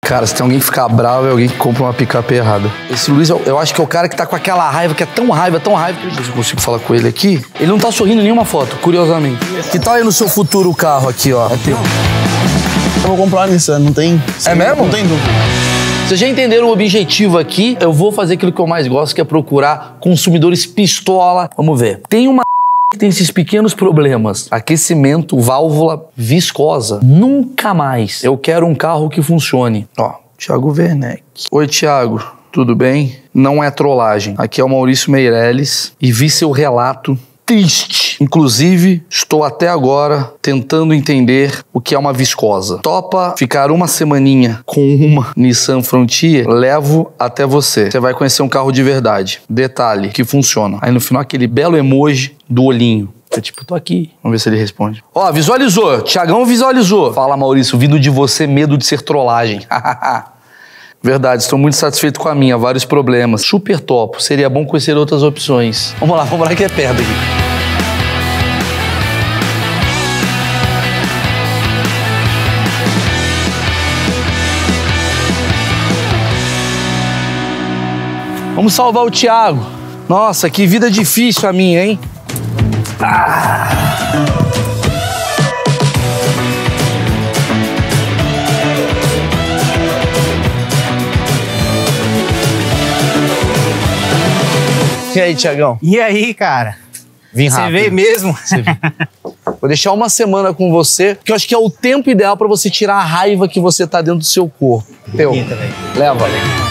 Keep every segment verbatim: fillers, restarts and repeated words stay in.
Cara, se tem alguém que ficar bravo, é alguém que compra uma picape errada. Esse Luiz, eu, eu acho que é o cara que tá com aquela raiva, que é tão raiva, tão raiva, que eu consigo falar com ele aqui. Ele não tá sorrindo em nenhuma foto, curiosamente. Que tal aí no seu futuro o carro aqui, ó? É teu. Eu vou comprar a Nissan, não tem... É mesmo? Não tem dúvida. Vocês já entenderam o objetivo aqui? Eu vou fazer aquilo que eu mais gosto, que é procurar consumidores pistola. Vamos ver. Tem uma que tem esses pequenos problemas. Aquecimento, válvula viscosa. Nunca mais. Eu quero um carro que funcione. Ó, Thiago Werneck. Oi, Thiago. Tudo bem? Não é trollagem. Aqui é o Maurício Meirelles e vi seu relato triste. Inclusive, estou até agora tentando entender o que é uma viscosa. Topa ficar uma semaninha com uma Nissan Frontier? Levo até você. Você vai conhecer um carro de verdade. Detalhe, que funciona. Aí no final aquele belo emoji do olhinho. É tipo, tô aqui. Vamos ver se ele responde. Ó, visualizou. Thiagão visualizou. Fala, Maurício, vindo de você, medo de ser trollagem. Verdade, estou muito satisfeito com a minha, vários problemas. Super topo, seria bom conhecer outras opções. Vamos lá, vamos lá que é perto aqui. Vamos salvar o Thiago. Nossa, que vida difícil a minha, hein? Ah. E aí, Thiagão? E aí, cara? Vim rápido. Você veio mesmo? Você veio. Vou deixar uma semana com você, que eu acho que é o tempo ideal pra você tirar a raiva que você tá dentro do seu corpo. Teu. Eita, velho. Leva.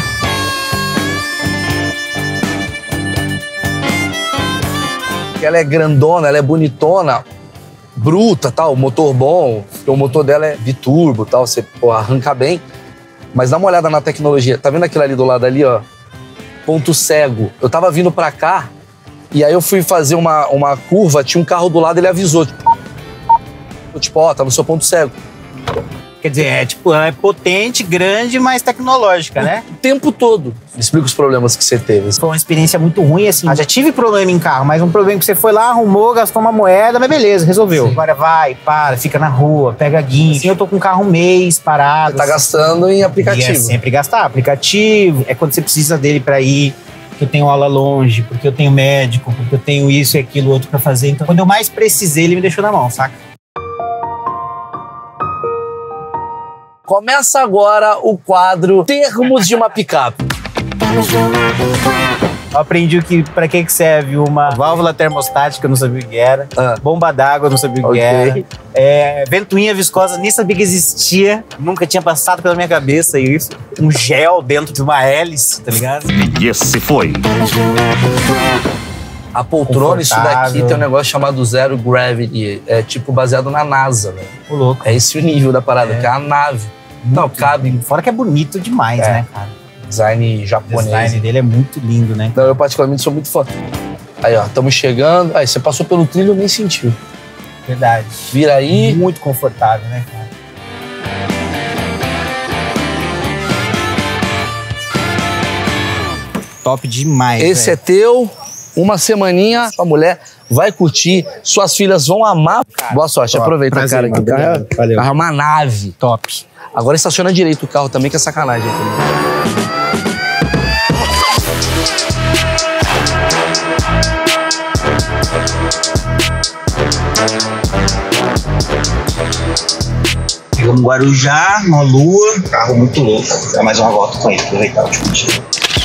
Ela é grandona, ela é bonitona, bruta, tal, motor bom. O motor dela é biturbo, tal, você pô, arranca bem. Mas dá uma olhada na tecnologia. Tá vendo aquilo ali do lado ali, ó? Ponto cego. Eu tava vindo pra cá e aí eu fui fazer uma, uma curva, tinha um carro do lado, ele avisou. Tipo, ó, tá no seu ponto cego. Quer dizer, é tipo, ela é potente, grande, mas tecnológica, né? O tempo todo. Explica os problemas que você teve. Foi uma experiência muito ruim, assim. Ah, já tive problema em carro, mas um problema que você foi lá, arrumou, gastou uma moeda, mas beleza, resolveu. Sim. Agora vai, para, fica na rua, pega guincho. Assim, eu tô com o carro um mês parado. Você tá assim, gastando em aplicativo. E é sempre gastar. Aplicativo, é quando você precisa dele pra ir. Porque eu tenho aula longe, porque eu tenho médico, porque eu tenho isso e aquilo outro pra fazer. Então, quando eu mais precisei, ele me deixou na mão, saca? Começa agora o quadro Termos de uma Picape. Eu aprendi que para que que serve uma válvula termostática, eu não sabia o que era. Ah. Bomba d'água, eu não sabia o que okay. era. É, ventoinha viscosa, nem sabia que existia. Nunca tinha passado pela minha cabeça isso. Um gel dentro de uma hélice, tá ligado? E esse foi. A poltrona, isso daqui tem um negócio chamado Zero Gravity. É tipo baseado na NASA, velho. O louco. É esse o nível da parada, é. que é a nave. Muito não, cabe. Fora que é bonito demais, é. né, cara? Design japonês. O design dele é muito lindo, né? Não, eu particularmente sou muito fã. Aí, ó, estamos chegando. Aí, você passou pelo trilho e nem sentiu. Verdade. Vira aí. Muito confortável, né, cara? Top demais, Esse véio. é teu. Uma semaninha, sua mulher vai curtir, suas filhas vão amar. Cara, boa sorte, top. Aproveita, prazer, cara. Aqui, cara. Valeu. É uma nave. Top. Agora estaciona direito o carro também, que é sacanagem. Pegamos Guarujá, uma lua, carro muito louco. Dá mais uma volta com ele, aproveitar o último dia.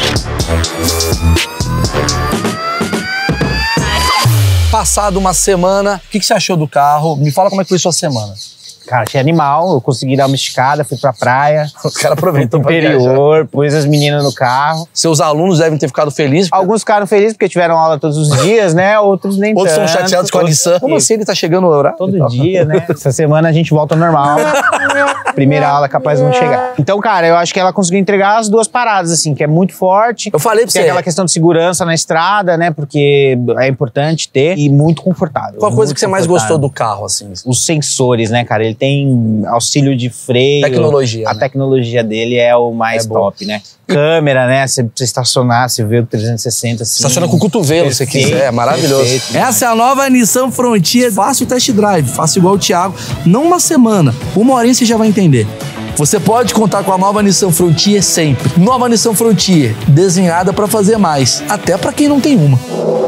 Passado uma semana, o que, que você achou do carro? Me fala como é que foi sua semana. Cara, achei animal, eu consegui dar uma esticada, fui pra praia. Os caras aproveitam pra interior, pôs as meninas no carro. Seus alunos devem ter ficado felizes. Porque... Alguns ficaram felizes porque tiveram aula todos os dias, né? Outros nem Outros tanto. são chateados com a Nissan. Como assim ele tá chegando no horário? Todo dia, né? Essa semana a gente volta ao normal. Primeira aula capaz de não chegar. Então, cara, eu acho que ela conseguiu entregar as duas paradas, assim, que é muito forte. Eu falei pra você. Tem aquela questão de segurança na estrada, né? Porque é importante ter. E muito confortável. Qual a coisa que você mais gostou do carro, assim? Os sensores, né, cara? Ele tem auxílio de freio. Tecnologia. A né? tecnologia dele é o mais é top, né? Câmera, né? Você precisa estacionar, você vê o trezentos e sessenta assim. Estaciona com o cotovelo, se você quiser. É maravilhoso. Perfeito, Essa é a nova Nissan Frontier. Faça o test drive, faça igual o Thiago. Não uma semana, uma horinha você já vai entender. Você pode contar com a nova Nissan Frontier sempre. Nova Nissan Frontier, desenhada para fazer mais, até para quem não tem uma.